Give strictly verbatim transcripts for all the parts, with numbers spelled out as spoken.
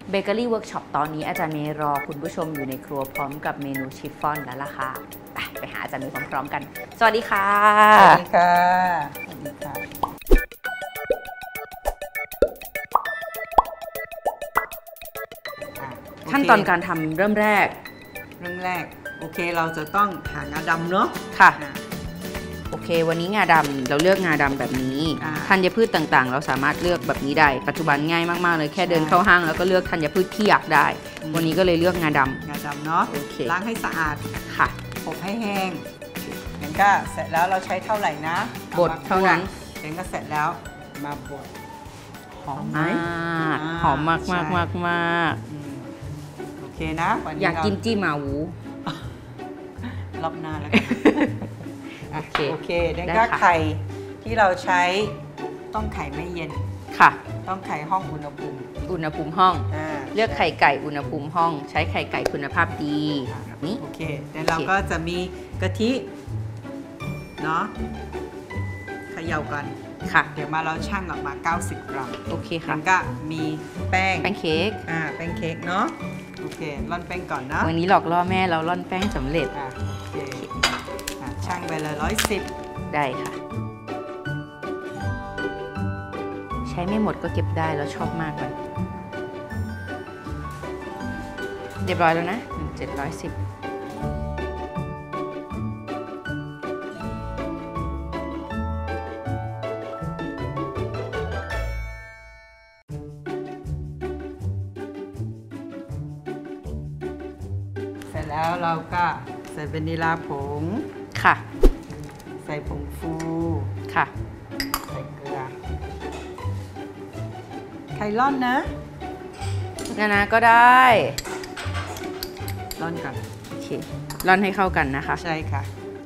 เบเกอรี่เวิร์กช็อปตอนนี้อาจารย์เมย์รอคุณผู้ชมอยู่ในครัวพร้อมกับเมนูชิฟฟ่อนแล้วล่ะค่ะไปไปหาอาจารย์เมย์พร้อมๆกันสวัสดีค่ะสวัสดีค่ะสวัสดีค่ะขั้นตอนการทำเริ่มแรกเริ่มแรกโอเคเราจะต้องหางาดำเนาะค่ะโอเควันนี้งาดำเราเลือกงาดำแบบนี้ธัญพืชต่างๆเราสามารถเลือกแบบนี้ได้ปัจจุบันง่ายมากๆเลยแค่เดินเข้าห้างแล้วก็เลือกธัญพืชที่อยากได้วันนี้ก็เลยเลือกงาดำงาดำเนาะล้างให้สะอาดค่ะอบให้แห้งเห็นก็เสร็จแล้วเราใช้เท่าไหร่นะบดเท่านั้นเห็นก็เสร็จแล้วมาบดหอมมากหอมมากมากมากมากโอเคนะอยากกินจี้หมาวูรอบหน้าแล้วกันโอเคโอเคดังนั้นไข่ที่เราใช้ต้องไข่ไม่เย็นค่ะต้องไข่ห้องอุณหภูมิอุณหภูมิห้องเลือกไข่ไก่อุณหภูมิห้องใช้ไข่ไก่คุณภาพดีนี่โอเคเดี๋ยวเราก็จะมีกะทิเนาะเขย่ากันค่ะเดี๋ยวมาเราชั่งออกมาเก้าสิบกรัมโอเคค่ะก็มีแป้งแป้งเค้กอ่าแป้งเค้กเนาะโอเคร่อนแป้งก่อนนะวันนี้หลอกล่อแม่เราร่อนแป้งสำเร็จอ่าโอเคช่างไปเลยร้อยสิบได้ค่ะใช้ไม่หมดก็เก็บได้แล้วชอบมากเลยเรียบร้อยแล้วนะเจ็ดร้อยสิบเสร็จแล้วเราก็ใส่วานิลาผงค่ะใส่ผงฟูค่ะใส่เกลือไข่ร่อนนะนะนะก็ได้ร่อนกันโอเคร่อนให้เข้ากันนะคะใช่ค่ะ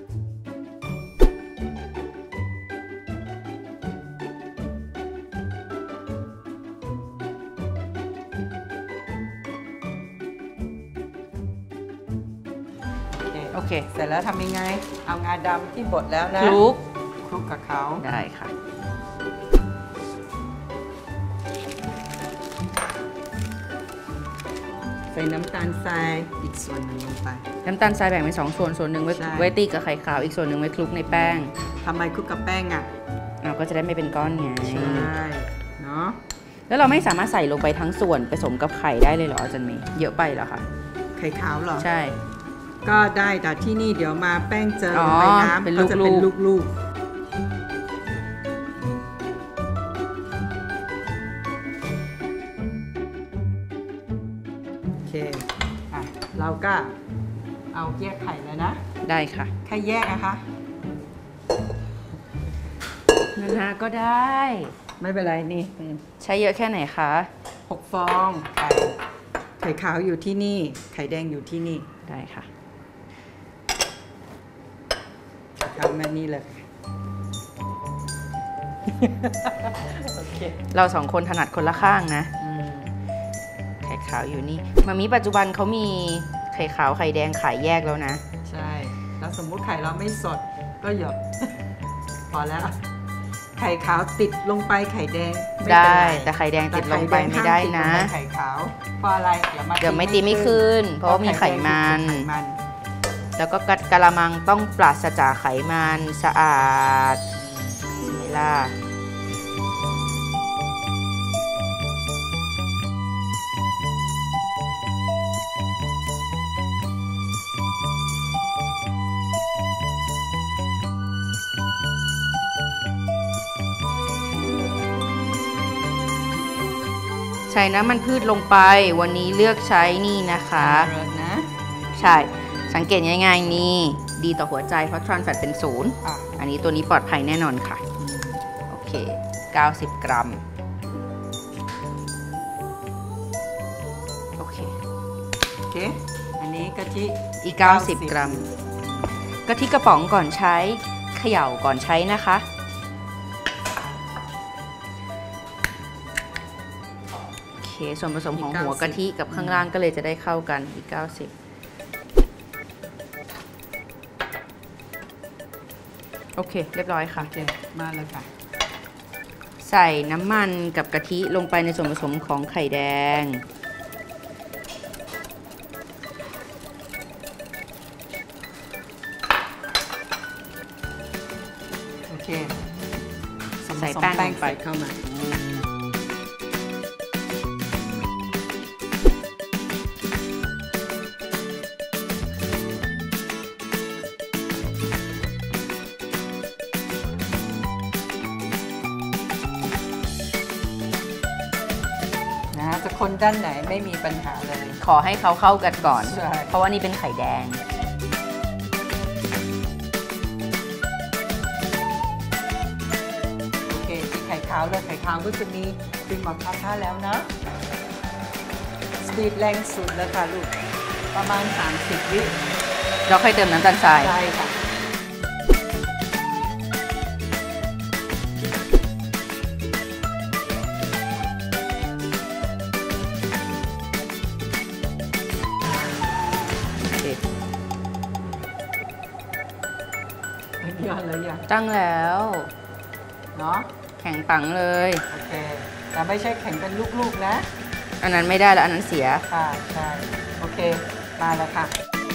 โอเคเสร็จแล้วทำยังไงเอางาดำที่บดแล้วนะคลุกคลุกกับเขาได้ค่ะใส่น้ำตาลทรายอีกส่วนหนึ่งลงไปน้ำตาลทรายแบ่งเป็นสองส่วนส่วนหนึ่งไว้ไว้ตีกับไข่ขาวอีกส่วนหนึ่งไว้คลุกในแป้งทำไมคลุกกับแป้งอ่ะเราก็จะได้ไม่เป็นก้อนไงใช่เนาะแล้วเราไม่สามารถใส่ลงไปทั้งส่วนผสมกับไข่ได้เลยเหรออาจารย์เมย์เยอะไปเหรอคะไข่ขาวเหรอใช่ก็ได้แต่ที่นี่เดี๋ยวมาแป้งเจอลงไปน้ำก็จะเป็นลูกๆโอเคอ่ะเราก็เอาแยกไข่แล้วนะได้ค่ะแค่แยกนะคะนานาก็ได้ไม่เป็นไรนี่ใช้เยอะแค่ไหนคะหกฟองไข่ไข่ขาวอยู่ที่นี่ไข่แดงอยู่ที่นี่ได้ค่ะทำมานี่เลยโอเคเราสองคนถนัดคนละข้างนะไข่ขาวอยู่นี่มามีปัจจุบันเขามีไข่ขาวไข่แดงขายแยกแล้วนะใช่แล้วสมมุติไข่เราไม่สดก็หยดพอแล้วไข่ขาวติดลงไปไข่แดงได้แต่ไข่แดงติดลงไปไม่ได้นะไข่ขาวเพราะอะไรเดี๋ยวไม่ตีไม่ขึ้นเพราะมีไขมันแล้วก็กะละมังต้องปราศจากไขมันสะอาดนี่ล่ะใส่น้ำมันพืชลงไปวันนี้เลือกใช้นี่นะคะนะใช่สังเกตง่ายๆนี่ดีต่อหัวใจเพราะทรานส์แฟตเป็นศูนย์อันนี้ตัวนี้ปลอดภัยแน่นอนค่ะโอเคเก้าสิบกรัมโอเคโอเคอันนี้กะทิอีกเก้าสิบกรัมกะทิกระป๋องก่อนใช้เขย่าก่อนใช้นะคะโอเคส่วนผสมของหัวกะทิกับข้างล่างก็เลยจะได้เข้ากันอีกเก้าสิบโอเคเรียบร้อยค่ะมาเลยค่ะใส่น้ำมันกับกะทิลงไปในส่วนผสมของไข่แดงสมแป้งแป้งลงไปใส่เข้ามานะจะคนด้านไหนไม่มีปัญหาเลยขอให้เขาเข้ากันก่อนใช่เพราะว่านี่เป็นไข่แดงโอเคที่ไข่ขาวเลยไข่ขาวก็จะมีครีมหมักพาท่าแล้วนะสปีดแรงสุดแล้วค่ะลูกประมาณสามสิบวิเราค่อยเติมน้ำตาลทรายใช่ค่ะยอดเลยอย่างตั้งแล้วเนาะแข็งปังเลยโอเคแต่ไม่ใช่แข็งเป็นลูกๆนะอันนั้นไม่ได้แล้วอันนั้นเสียค่ะใช่โอเคมาแล้วค่ะ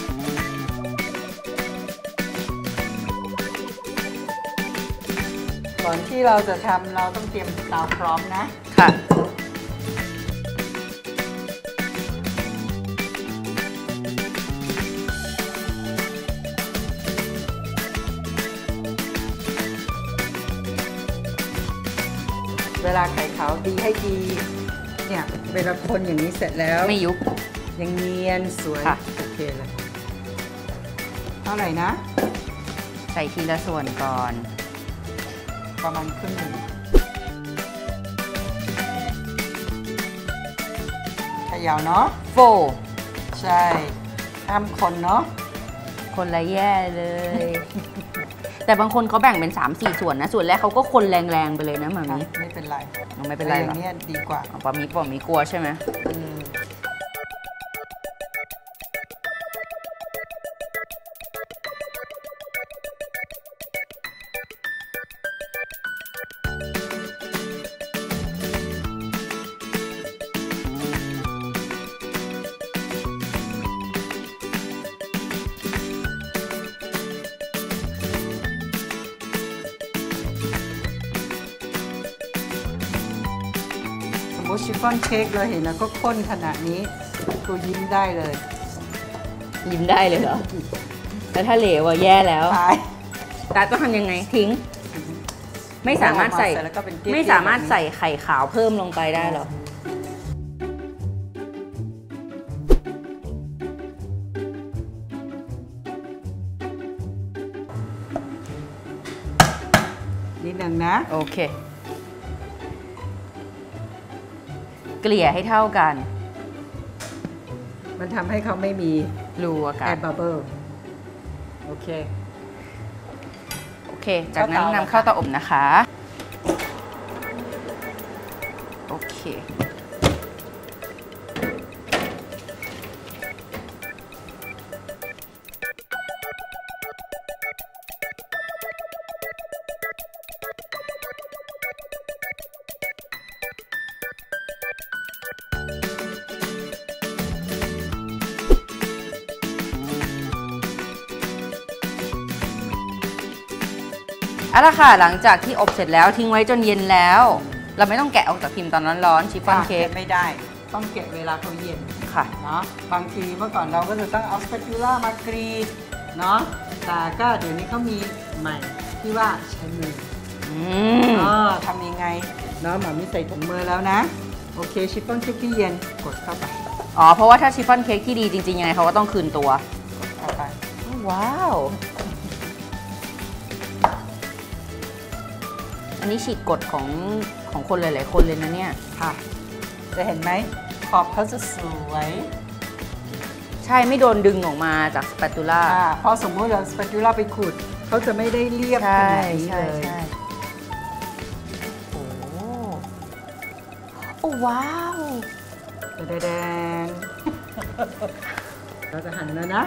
ก่อนที่เราจะทำเราต้องเตรียมเตาพร้อมนะค่ะเวลาไข่ขาวดีให้ดีเนี่ยเวลาคนอย่างนี้เสร็จแล้วไม่ยุบยังเนียนสวยค่ะโอเคเลยเท่าไหร่นะใส่ทีละส่วนก่อนประมาณครึ่งหนึ่งเขย่าเนาะโฟใช่ห้ามคนเนาะคนละแย่เลย แต่บางคนเขาแบ่งเป็น สามสี่ ส่วนนะ ส่วนแรกเขาก็คนแรงๆไปเลยนะหมามิไม่เป็นไรอ๋อไม่เป็นไรอหรย่าองเนี้ยดีกว่าอ๋อปามีปามีกลัวใช่ไหมอืมสมมติชิฟฟ่อนเค้กเราเห็นแล้วก็ข้นขนาดนี้ครูยิ้มได้เลยยิ้มได้เลยเหรอ แล้วถ้าเหลวอะแย่แล้วตายตาต้องทำยังไงทิ้ง ไม่สามารถใส่แล้วก็เป็นเกลี้ยๆไม่สามารถใส่ไข่ขาวเพิ่มลงไปได้หรอนิดหนึ่งนะโอเค เกลี่ยให้เท่ากันมันทำให้เขาไม่มีรูอากาแอศร์บับเบิลโอเคโอเค จากนั้นเข้าเตานำเข้าเตาอบนะคะ โอเค เอาละค่ะ หลังจากที่อบเสร็จแล้วทิ้งไว้จนเย็นแล้ว เราไม่ต้องแกะออกจากพิมพ์ตอนร้อนๆชิฟฟ่อนเค้กแกะไม่ได้ ต้องเก็บเวลาเขาเย็นค่ะเนาะบางทีเมื่อก่อนเราก็จะต้องเอาสเปตูล่ามากรีดเนาะแต่ก็เดี๋ยวนี้เขามีใหม่ที่ว่าใช้มืออืมอ๋อทำยังไงเนาะหมามีใส่ถุงมือแล้วนะ โอเคชิฟฟ่อนเค้กที่เย็นกดเข้าไปอ๋อ เพราะว่าถ้าชิฟฟ่อนเค้กที่ดีจริงๆ ยังไงเขาก็ต้องคืนตัวกดเข้าไปว้าว อันนี้ฉีกกฎของของคนหลายๆคนเลยนะเนี่ยค่ะ จะเห็นไหมขอบเขาจะสวยใช่ไม่โดนดึงออกมาจากสเปตูล่าอ่าพอสมมติเราสเปตูล่าไปขูดเขาจะไม่ได้เรียบขใช่นาดนี้ใช่เลยใช่โอ้โอ้ว้าวแดงเราจะหั่นแล้วนะ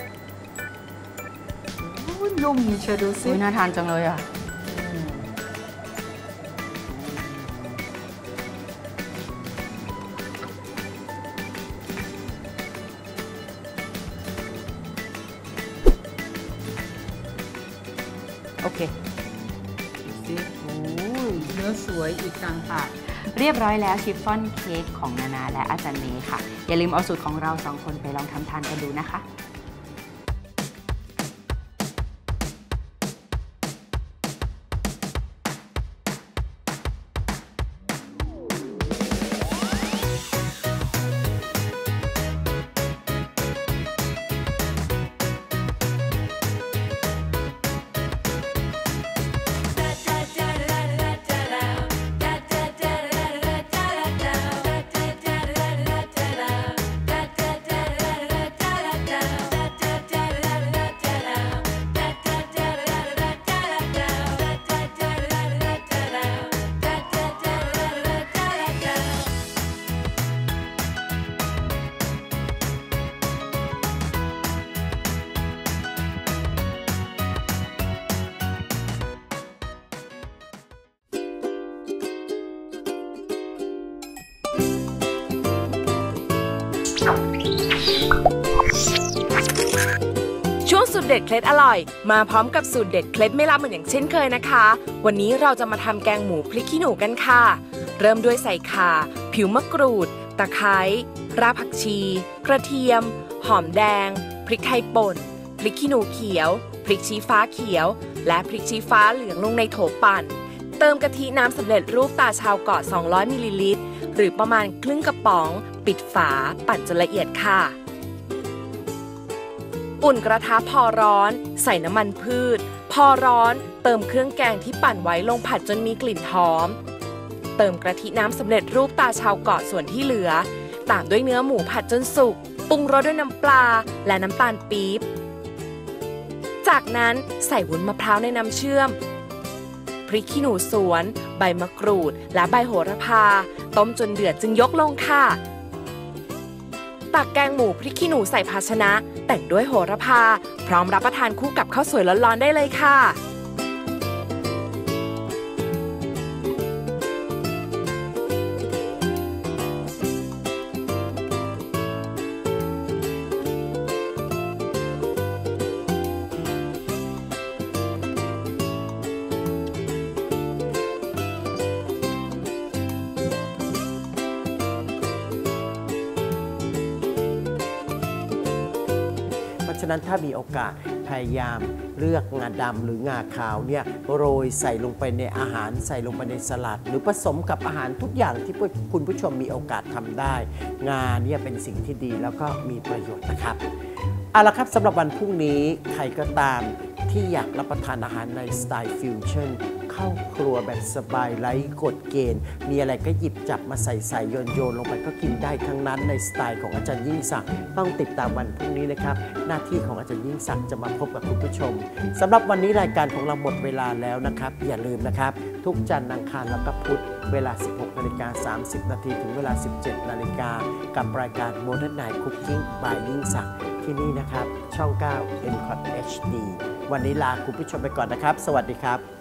โอ้ยนุ่มนี่เชียวดูสิอุ๊ยน่าทานจังเลยอ่ะอืมโอเคดูสิโอ้ยนนื้อสวยอีกต่างหากเรียบร้อยแล้วชิฟฟ่อนเค้กของนานาและอาจารย์เมย์ค่ะอย่าลืมเอาสูตรของเราสองคนไปลองทำทานกันดูนะคะช่วงสูตรเด็ดเคล็ดอร่อยมาพร้อมกับสูตรเด็ดเคล็ดไม่ลับเหมือนอย่างเช่นเคยนะคะวันนี้เราจะมาทำแกงหมูพริกขี้หนูกันค่ะเริ่มด้วยใส่ข่าผิวมะกรูดตะไคร้รากผักชีกระเทียมหอมแดงพริกไทยป่นพริกขี้หนูเขียวพริกชี้ฟ้าเขียวและพริกชี้ฟ้าเหลืองลงในโถปั่นเติมกะทิน้ำสำเร็จรูปตาชาวเกาะสองร้อยมิลลิลิตรหรือประมาณครึ่งกระป๋องปิดฝาปั่นจนละเอียดค่ะอุ่นกระทะพอร้อนใส่น้ำมันพืชพอร้อนเติมเครื่องแกงที่ปั่นไว้ลงผัดจนมีกลิ่นหอมเติมกะทิน้ำสำเร็จรูปตาชาวเกาะส่วนที่เหลือตามด้วยเนื้อหมูผัดจนสุกปรุงรสด้วยน้ำปลาและน้ำตาลปี๊บจากนั้นใส่วุ้นมะพร้าวในน้ำเชื่อมพริกขี้หนูสวนใบมะกรูดและใบโหระพาต้มจนเดือดจึงยกลงค่ะตักแกงหมูพริกขี้หนูใส่ภาชนะแต่งด้วยโหระพาพร้อมรับประทานคู่กับข้าวสวยร้อนๆได้เลยค่ะฉะนั้นถ้ามีโอกาสพยายามเลือกงาดำหรืองาขาวเนี่ยโรยใส่ลงไปในอาหารใส่ลงไปในสลัดหรือผสมกับอาหารทุกอย่างที่คุณผู้ชมมีโอกาสทำได้งาเนี่ยเป็นสิ่งที่ดีแล้วก็มีประโยชน์นะครับเอาละครับสำหรับวันพรุ่งนี้ใครก็ตามที่อยากรับประทานอาหารในสไตล์ฟิวชั่นเข้าครัวแบบสบายไร้กฎเกณฑ์มีอะไรก็หยิบจับมาใส่ใส่โยนโยนลงไปก็กินได้ทั้งนั้นในสไตล์ของอาจารย์ยิ่งศักดิ์ต้องติดตามวันพรุ่งนี้นะครับหน้าที่ของอาจารย์ยิ่งศักดิ์จะมาพบกับคุณผู้ชมสำหรับวันนี้รายการของเราหมดเวลาแล้วนะครับอย่าลืมนะครับทุกจันทร์อังคารแล้วก็พุธเวลา สิบหกนาฬิกาสามสิบนาทีถึงเวลา สิบเจ็ดนาฬิกากับรายการ Modern Night Cooking by ยิ่งศักดิ์ที่นี่นะครับช่อง เก้า เอ็ม ซี โอ ที เอช ดี วันนี้ลาคุณผู้ชมไปก่อนนะครับสวัสดีครับ